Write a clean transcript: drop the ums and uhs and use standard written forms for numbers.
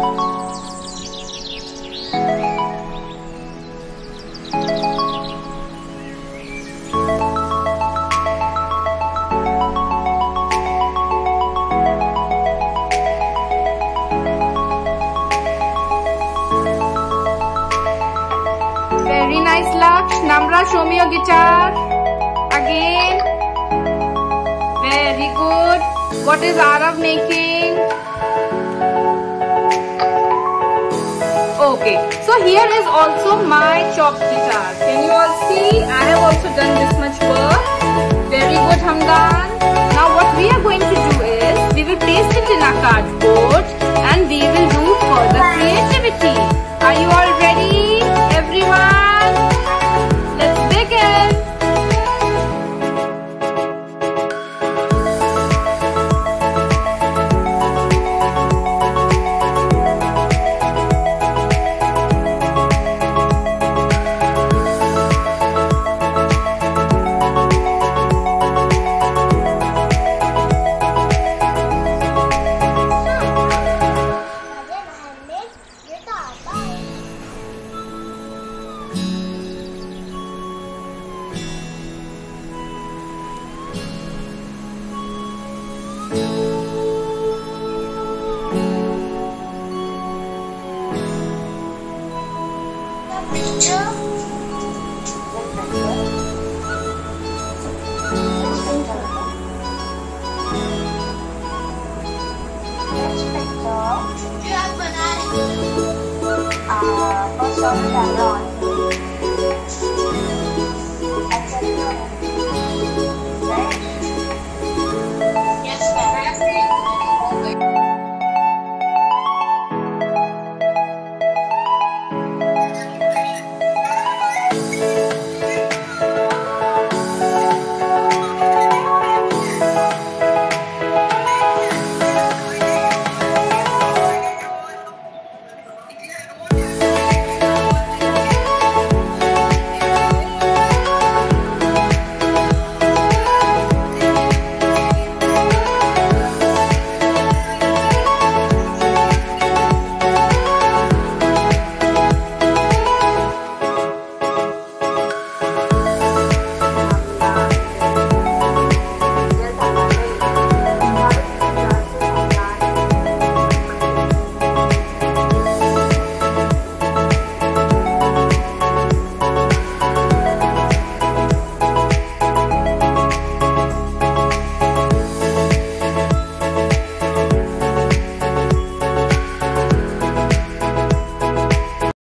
Very nice, Laksh. Namra, show me your guitar. Again. Very good. What is Arav making? Okay. So here is also my chopped guitar. Can you all see? I have also done this much work. Very good, Hamdan. Now what we are going to do is, we will place it in a cardboard and we will do further creativity. Are you all ready, everyone? Let's begin. Con số là rồi.